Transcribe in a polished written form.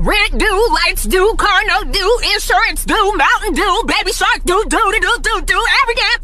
Rent due, lights due, car note due, insurance due, Mountain Dew, baby shark due, every damn